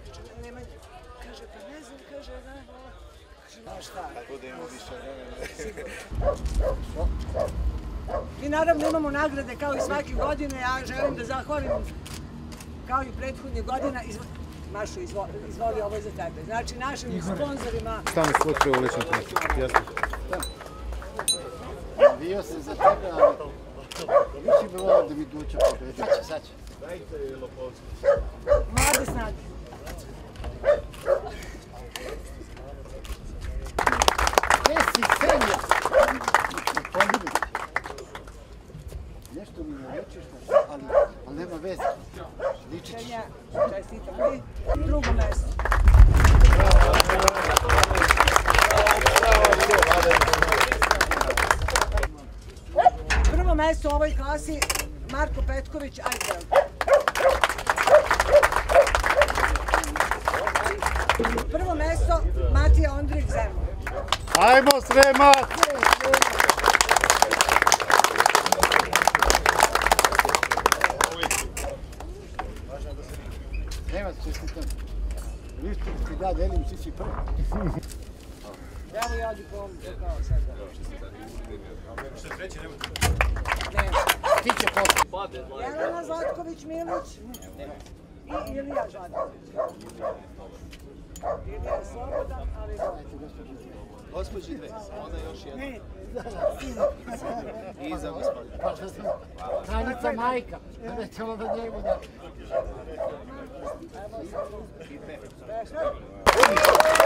Nemanja, kaže, pa ne znam, kaže, znaš šta? Tako da imamo više vremena. Mi naravno imamo nagrade kao i svake godine, ja želim da zahvalim kao i prethodnih godina. Mašo, izvoli, ovo je za tebe. Znači, našim sponzorima... Stani fotkaju u ličnom trenutku, jasno. Bio sam za tebe, ali nisi bi volao da mi Duća pobedi. Sad će. Dajte Lopovski. Mlade snage. Gde si, Senja? Nešto mi ne rečiš, ali nema veze. Ličić. Senja, čestitam mi. Drugo mesto. Prvo mesto u ovoj klasi Marko Petković, Ajfel. Prvo mesto Matija Ondrik, Zemun. Ajmo Sremat! Nema čestitam. Viš ti da delim, si prvi. Evo ja diplom, kao sada. Što je treći, nema? Nema. Ti će posle. Jelena Zlatković-Milić i Ilija Žadković. Ilija je slobodan, ali Gospođi dve, onda još jedna. ne. I za gospodin. Pa što sam? Kranica majka. Da ćemo da njemu da... Evo,